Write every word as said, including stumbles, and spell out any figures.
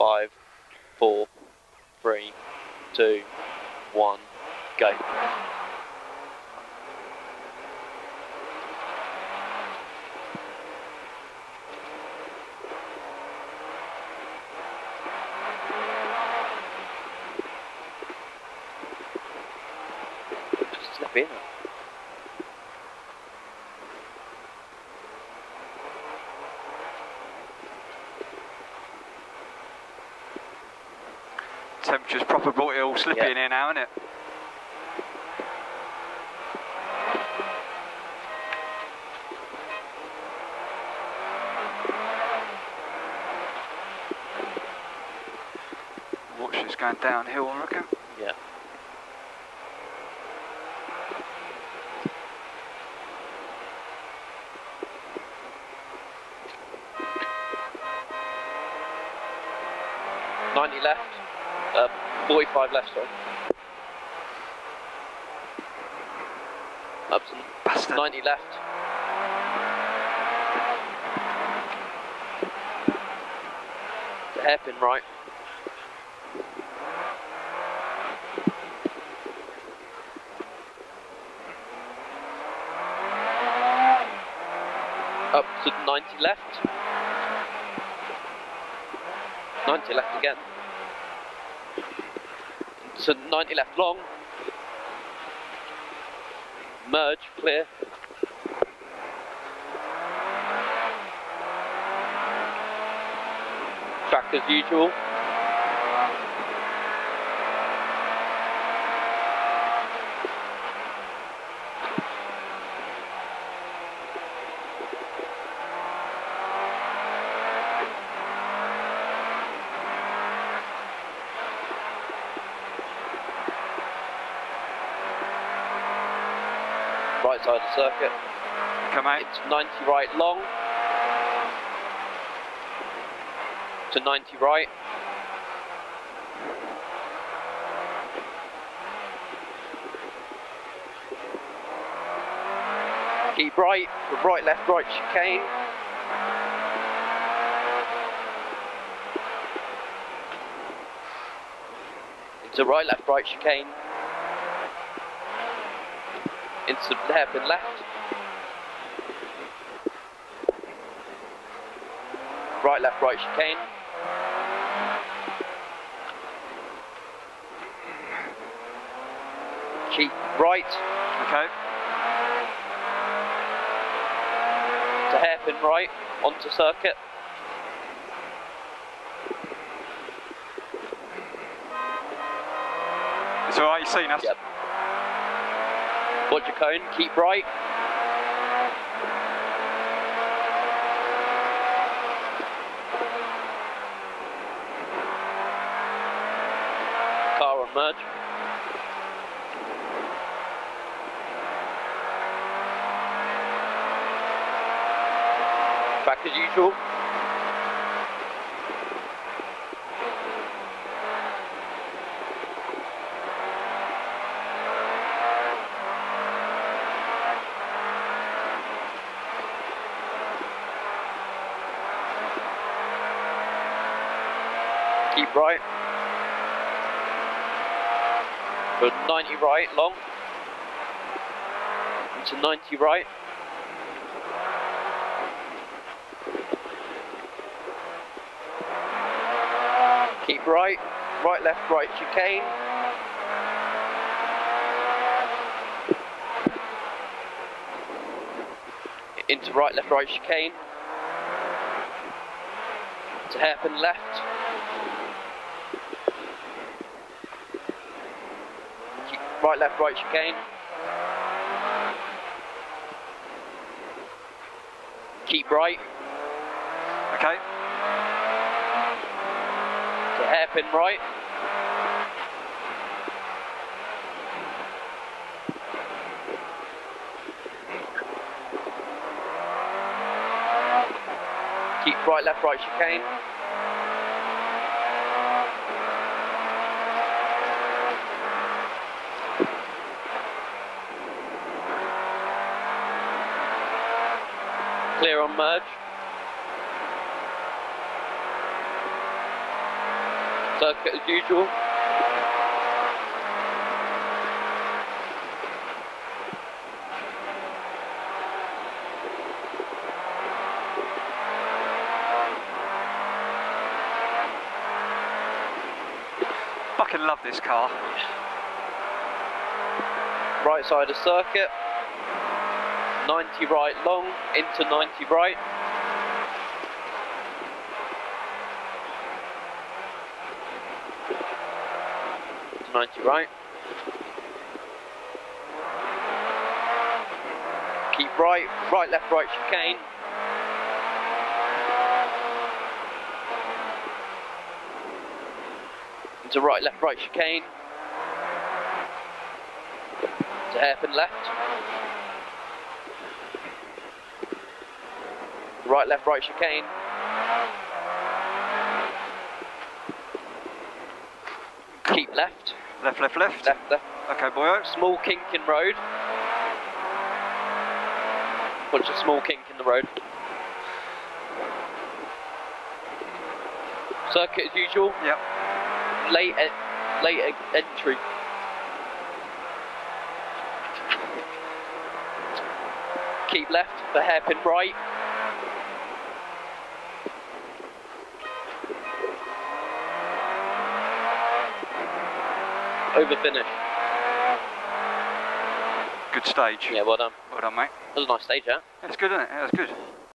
Five, four, three, two, one, go. Just slip in. Temperature's proper brought it all slippy Yeah. in here now, isn't it? Watch this going downhill, I reckon. Yeah. ninety left. Uh, forty-five left, sorry. Up to Bastard. ninety left. The hairpin right. Up to ninety left. ninety left again. So ninety left long. Merge, clear. Track as usual. Right side of the circuit. Come out. It's ninety right long. To ninety right. Keep right, right, left, right chicane. Into right, left, right chicane. Into the hairpin left. Right, left, right chicane. Keep right. Okay. To hairpin right, onto circuit. It's alright, you've seen us? Yep. Watch your cone, keep right. Car on merge. Back as usual. Keep right. Go ninety right, long. Into ninety right. Keep right. Right, left, right chicane. Into right, left, right chicane. To hairpin left. Keep right, left, right chicane. Keep right. Okay. To hairpin right. Keep right, left, right chicane. Clear on merge. Circuit as usual. Fucking love this car. Right side of circuit. ninety right long, into ninety right. To ninety right. Keep right, right, left, right chicane. Into right, left, right chicane. To hairpin left. Right, left, right chicane. Keep left. Left, left, left. Left, left. Okay, boyo. Small kink in road. Watch a small kink in the road. Circuit as usual. Yep. Late, e late e entry. Keep left for hairpin right. Over finish. Good stage. Yeah, well done. Well done, mate. That was a nice stage, yeah? That's good, isn't it? That's good.